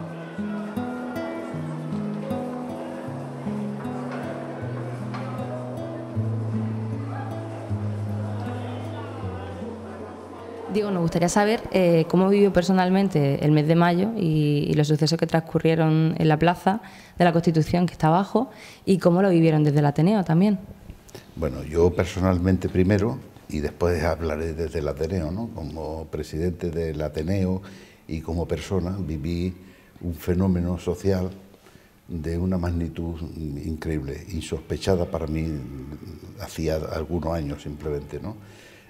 Diego, nos gustaría saber cómo vivió personalmente el mes de mayo y los sucesos que transcurrieron en la plaza de la Constitución que está abajo y cómo lo vivieron desde el Ateneo también. Bueno, yo personalmente primero y después hablaré desde el Ateneo, ¿no? Como presidente del Ateneo y como persona viví un fenómeno social de una magnitud increíble, insospechada para mí hacía algunos años simplemente, ¿no?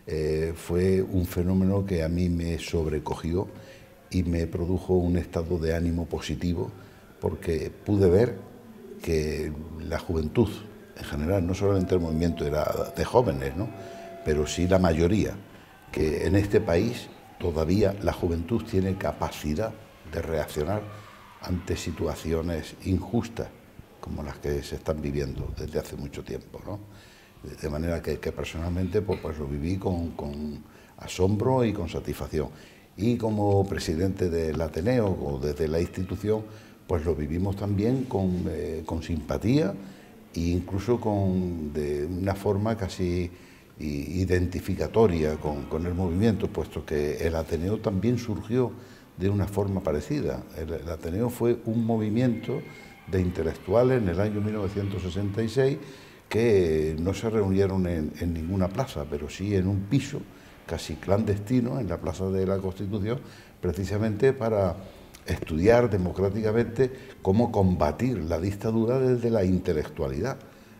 Fue un fenómeno que a mí me sobrecogió y me produjo un estado de ánimo positivo porque pude ver que la juventud en general, no solamente el movimiento era de jóvenes, ¿no? Pero sí la mayoría, que en este país todavía la juventud tiene capacidad de reaccionar ante situaciones injustas como las que se están viviendo desde hace mucho tiempo, ¿no? De manera que personalmente pues lo viví con asombro y con satisfacción. Y como presidente del Ateneo o desde la institución, pues lo vivimos también con simpatía e incluso de una forma casi identificatoria con el movimiento, puesto que el Ateneo también surgió de una forma parecida. El Ateneo fue un movimiento de intelectuales en el año 1966 que no se reunieron en ninguna plaza, pero sí en un piso casi clandestino en la Plaza de la Constitución, precisamente para estudiar democráticamente cómo combatir la dictadura desde la intelectualidad.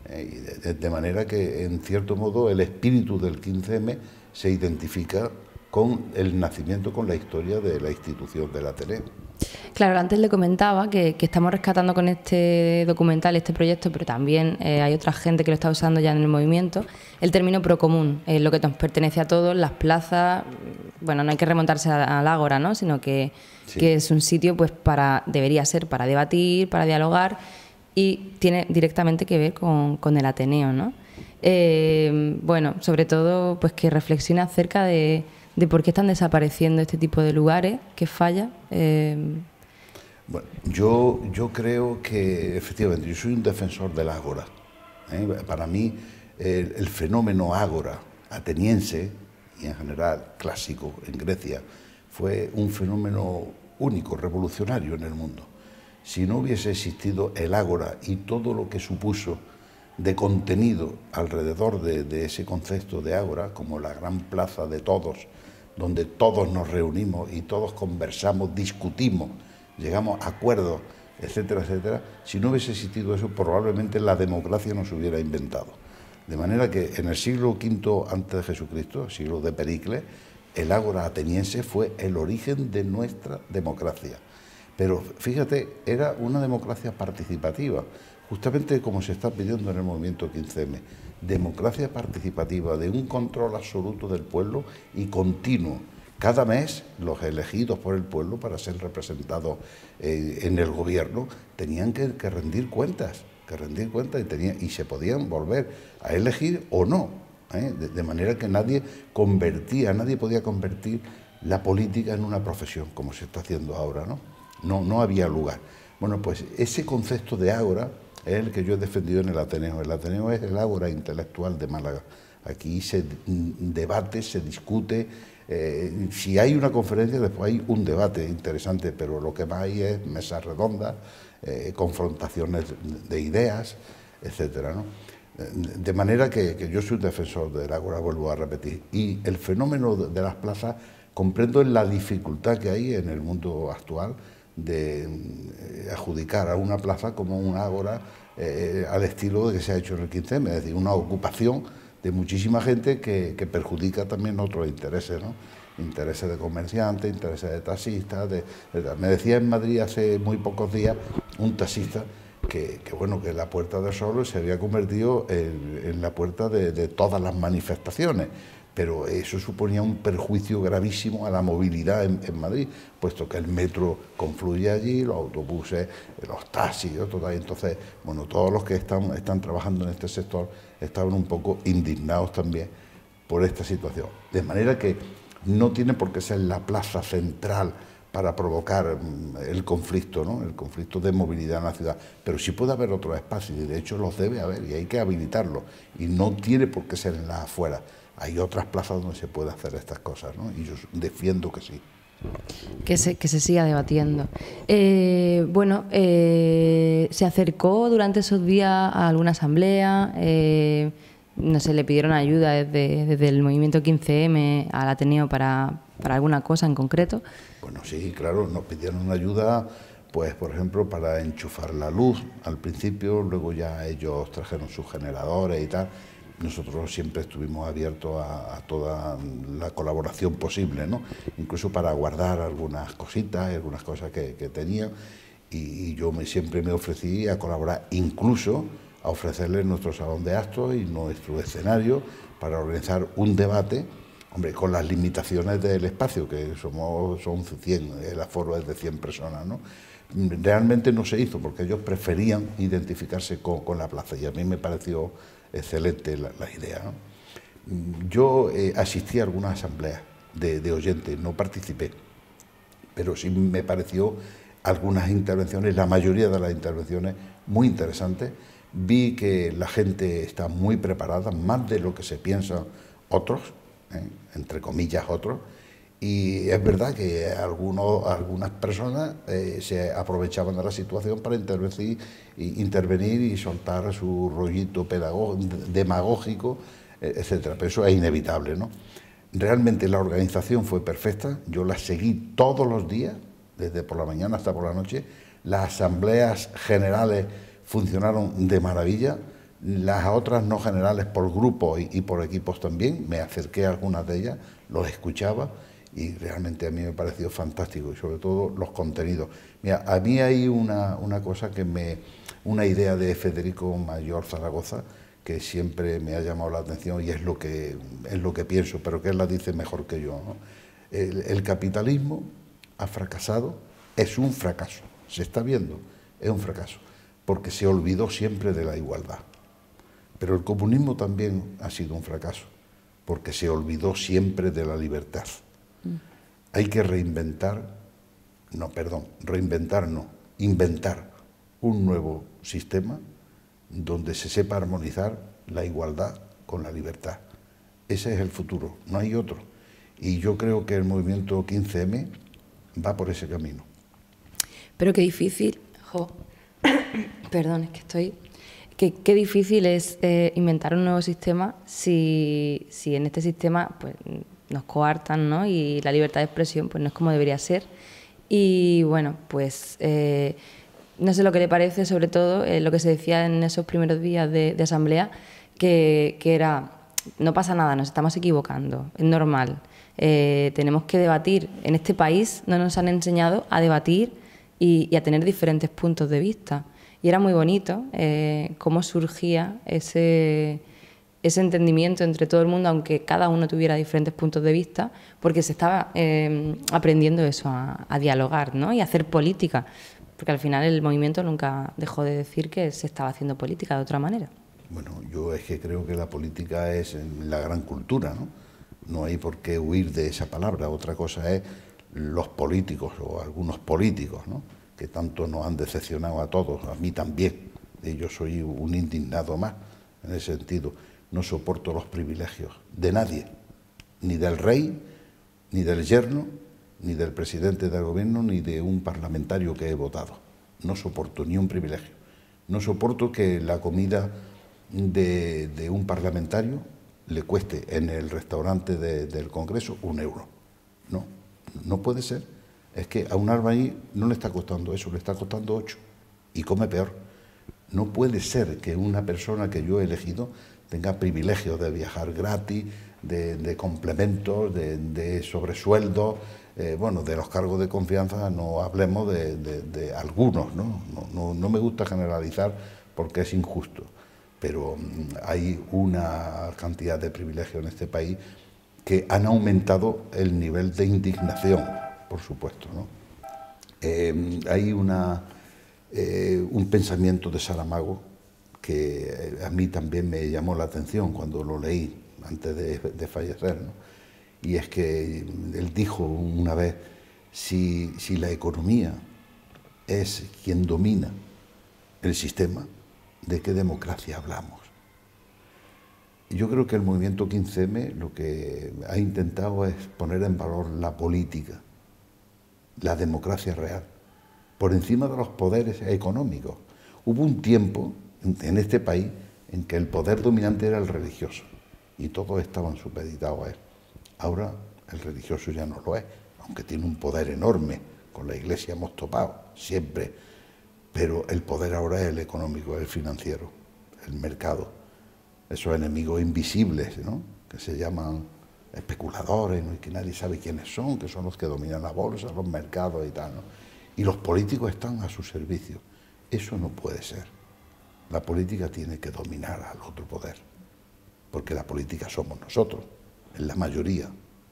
De manera que, en cierto modo, el espíritu del 15M se identifica con el nacimiento, con la historia de la institución del Ateneo. Claro, antes le comentaba que estamos rescatando con este documental, este proyecto, pero también hay otra gente que lo está usando ya en el movimiento, el término procomún, lo que nos pertenece a todos, las plazas. Bueno, no hay que remontarse al Ágora, ¿no? Sino que es un sitio, pues, debería ser para debatir, para dialogar, y tiene directamente que ver con el Ateneo, ¿no? Bueno, sobre todo, pues que reflexione acerca de por qué están desapareciendo este tipo de lugares, qué falla. Bueno, yo creo que efectivamente yo soy un defensor del ágora. Para mí el fenómeno ágora ateniense y en general clásico en Grecia fue un fenómeno único, revolucionario en el mundo. Si no hubiese existido el ágora y todo lo que supuso de contenido alrededor de ese concepto de ágora, como la gran plaza de todos, donde todos nos reunimos y todos conversamos, discutimos, llegamos a acuerdos, etcétera, etcétera, si no hubiese existido eso, probablemente la democracia no se hubiera inventado. De manera que en el siglo V antes de Jesucristo, siglo de Pericles, el ágora ateniense fue el origen de nuestra democracia. Pero fíjate, era una democracia participativa, justamente como se está pidiendo en el movimiento 15M. Democracia participativa, de un control absoluto del pueblo y continuo. Cada mes los elegidos por el pueblo para ser representados en el gobierno tenían que rendir cuentas, y se podían volver a elegir o no, de manera que nadie podía convertir la política en una profesión, como se está haciendo ahora, ¿no? No había lugar. Bueno, pues ese concepto de ágora es el que yo he defendido en el Ateneo. El Ateneo es el ágora intelectual de Málaga. Aquí se debate, se discute. Si hay una conferencia, después hay un debate interesante, pero lo que más hay es mesas redondas, confrontaciones de ideas, etcétera, ¿no? De manera que yo soy un defensor del ágora, vuelvo a repetir. Y el fenómeno de las plazas comprendo la dificultad que hay en el mundo actual de adjudicar a una plaza como un ágora al estilo de que se ha hecho en el 15M, es decir, una ocupación de muchísima gente que perjudica también otros intereses, ¿no? Intereses de comerciantes, intereses de taxistas. Me decía en Madrid hace muy pocos días un taxista que la Puerta del Sol se había convertido en la puerta de todas las manifestaciones, pero eso suponía un perjuicio gravísimo a la movilidad en Madrid, puesto que el metro confluye allí, los autobuses, los taxis, entonces, bueno, todos los que están trabajando en este sector estaban un poco indignados también por esta situación. De manera que no tiene por qué ser la plaza central para provocar el conflicto, ¿no? El conflicto de movilidad en la ciudad. Pero sí puede haber otros espacios, y de hecho los debe haber, y hay que habilitarlos. Y no tiene por qué ser en las afueras. Hay otras plazas donde se puede hacer estas cosas, ¿no? Y yo defiendo que sí. Que se siga debatiendo. Bueno, se acercó durante esos días a alguna asamblea, no sé, le pidieron ayuda desde el movimiento 15M al Ateneo para alguna cosa en concreto. Bueno, sí, claro, nos pidieron ayuda, pues por ejemplo, para enchufar la luz al principio, luego ya ellos trajeron sus generadores y tal. Nosotros siempre estuvimos abiertos a toda la colaboración posible, ¿no? Incluso para guardar algunas cositas, algunas cosas que tenían, y yo siempre me ofrecí a colaborar, incluso a ofrecerles nuestro salón de actos y nuestro escenario para organizar un debate, hombre, con las limitaciones del espacio, que son 100, el aforo es de 100 personas, ¿no? Realmente no se hizo porque ellos preferían identificarse con la plaza, y a mí me pareció excelente la idea, ¿no? Yo asistí a algunas asambleas de oyentes, no participé, pero sí me pareció algunas intervenciones, la mayoría de las intervenciones, muy interesantes. Vi que la gente está muy preparada, más de lo que se piensa otros, entre comillas otros, y es verdad que algunas personas se aprovechaban de la situación para intervenir y soltar su rollito demagógico, etcétera. Pero eso es inevitable, ¿no? Realmente la organización fue perfecta, yo la seguí todos los días, desde por la mañana hasta por la noche. Las asambleas generales funcionaron de maravilla, las otras no generales por grupos y por equipos también. Me acerqué a algunas de ellas, los escuchaba, y realmente a mí me pareció fantástico, y sobre todo los contenidos. Mira, a mí hay una cosa una idea de Federico Mayor Zaragoza que siempre me ha llamado la atención, y es lo que pienso, pero que él la dice mejor que yo, ¿no? El capitalismo ha fracasado, es un fracaso, se está viendo, es un fracaso, porque se olvidó siempre de la igualdad. Pero el comunismo también ha sido un fracaso, porque se olvidó siempre de la libertad. Hay que inventar un nuevo sistema donde se sepa armonizar la igualdad con la libertad. Ese es el futuro, no hay otro. Y yo creo que el movimiento 15M va por ese camino. Pero qué difícil, perdón, es que estoy... Qué difícil es inventar un nuevo sistema si en este sistema pues nos coartan, ¿no? Y la libertad de expresión pues no es como debería ser. Y bueno, pues no sé lo que le parece, sobre todo lo que se decía en esos primeros días de asamblea, que era, no pasa nada, nos estamos equivocando, es normal, tenemos que debatir. En este país no nos han enseñado a debatir y a tener diferentes puntos de vista. Y era muy bonito cómo surgía ese entendimiento entre todo el mundo, aunque cada uno tuviera diferentes puntos de vista, porque se estaba aprendiendo eso, a dialogar, ¿no? Y a hacer política, porque al final el movimiento nunca dejó de decir que se estaba haciendo política de otra manera. Bueno, yo es que creo que la política es la gran cultura, ¿no? No hay por qué huir de esa palabra. Otra cosa es los políticos o algunos políticos, ¿no?, que tanto nos han decepcionado a todos, a mí también. Yo soy un indignado más en ese sentido. No soporto los privilegios de nadie, ni del rey, ni del yerno, ni del presidente del gobierno, ni de un parlamentario que he votado. No soporto ni un privilegio. No soporto que la comida de un parlamentario le cueste en el restaurante del Congreso 1 euro. No, no puede ser. Es que a un albañil no le está costando eso, le está costando 8 y come peor. No puede ser que una persona que yo he elegido tenga privilegios de viajar gratis, de complementos, de sobresueldos, bueno, de los cargos de confianza no hablemos de algunos, ¿no? No me gusta generalizar porque es injusto, pero hay una cantidad de privilegios en este país que han aumentado el nivel de indignación, por supuesto, ¿no? Hay un pensamiento de Saramago que a mí también me llamó la atención cuando lo leí antes de fallecer, ¿no? Y es que él dijo una vez: Si la economía es quien domina el sistema, ¿de qué democracia hablamos? Yo creo que el movimiento 15M lo que ha intentado es poner en valor la política, la democracia real, por encima de los poderes económicos. Hubo un tiempo en este país en que el poder dominante era el religioso y todos estaban supeditados a él. Ahora el religioso ya no lo es, aunque tiene un poder enorme. Con la Iglesia hemos topado siempre, pero el poder ahora es el económico, el financiero, el mercado. Esos enemigos invisibles, ¿no?, que se llaman especuladores, ¿no?, y que nadie sabe quiénes son, que son los que dominan la bolsa, los mercados y tal, ¿no? Y los políticos están a su servicio. Eso no puede ser. La política tiene que dominar al otro poder, porque la política somos nosotros, en la mayoría.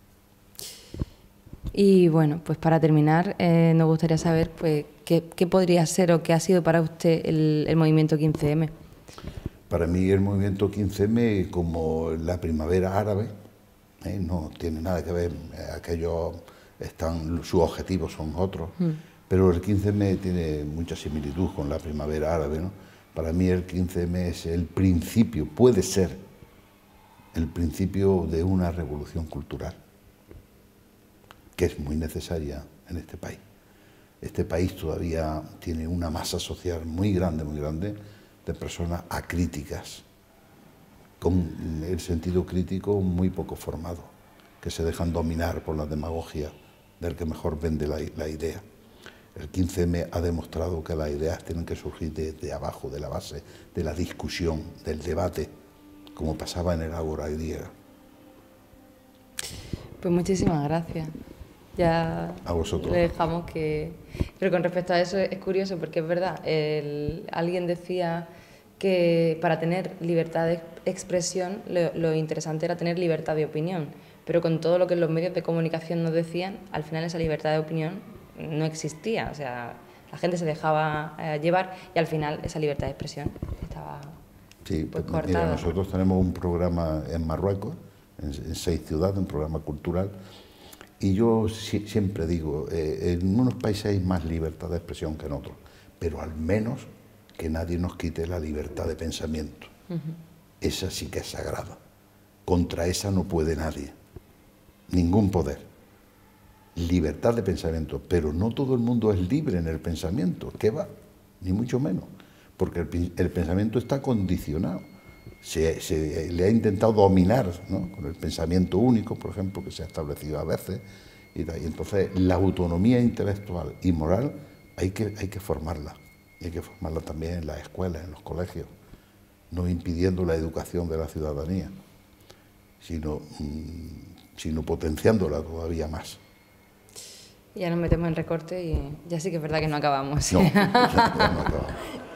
Y bueno, pues para terminar, nos gustaría saber pues, qué podría ser o qué ha sido para usted el movimiento 15M. Para mí el movimiento 15M, como la primavera árabe, no tiene nada que ver, sus objetivos son otros, pero el 15M tiene mucha similitud con la primavera árabe, ¿no? Para mí el 15M es el principio, puede ser el principio de una revolución cultural, que es muy necesaria en este país. Este país todavía tiene una masa social muy grande, de personas acríticas, con el sentido crítico muy poco formado, que se dejan dominar por la demagogia del que mejor vende la idea. El 15M ha demostrado que las ideas tienen que surgir desde abajo, de la base, de la discusión, del debate, como pasaba en el Ágora griega. Pues muchísimas gracias. Ya a vosotros. Le dejamos que... Pero con respecto a eso es curioso porque es verdad, alguien decía que para tener libertad de expresión lo interesante era tener libertad de opinión, pero con todo lo que los medios de comunicación nos decían, al final esa libertad de opinión no existía, o sea, la gente se dejaba llevar y al final esa libertad de expresión estaba pues cortada. Mira, nosotros tenemos un programa en Marruecos, en 6 ciudades, un programa cultural, y yo siempre digo, en unos países hay más libertad de expresión que en otros, pero al menos que nadie nos quite la libertad de pensamiento. Esa sí que es sagrada. Contra esa no puede nadie, ningún poder. Libertad de pensamiento, pero no todo el mundo es libre en el pensamiento. ¿Qué va? Ni mucho menos, porque el pensamiento está condicionado. Se le ha intentado dominar, ¿no?, con el pensamiento único, por ejemplo, que se ha establecido a veces, y entonces la autonomía intelectual y moral hay que formarla. Hay que formarla también en las escuelas, en los colegios, no impidiendo la educación de la ciudadanía, sino potenciándola todavía más. Ya nos metemos en recorte y ya sí que es verdad que no acabamos. No, ya no acabamos.